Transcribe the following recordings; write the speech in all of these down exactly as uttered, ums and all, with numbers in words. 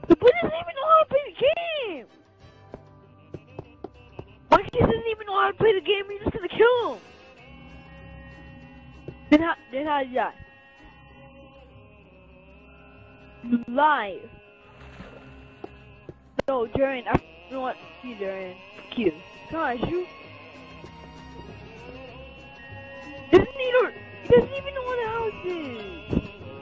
The boy doesn't even know how to play the game! My kid doesn't even know how to play the game, you're just gonna kill him! Then how, then how did you die? Live! No, Jaren, I don't want to see Jaren. Fuck you. Come on, shoot! Doesn't even, he doesn't even know what the house is!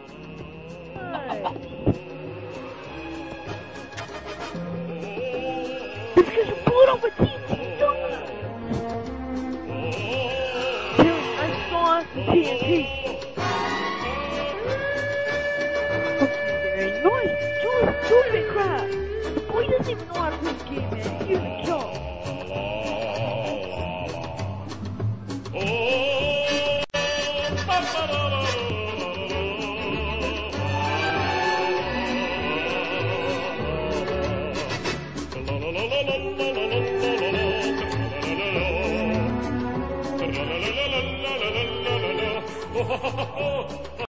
It's because you blew it up with T N T, dumbass! Dude, I saw the T N T!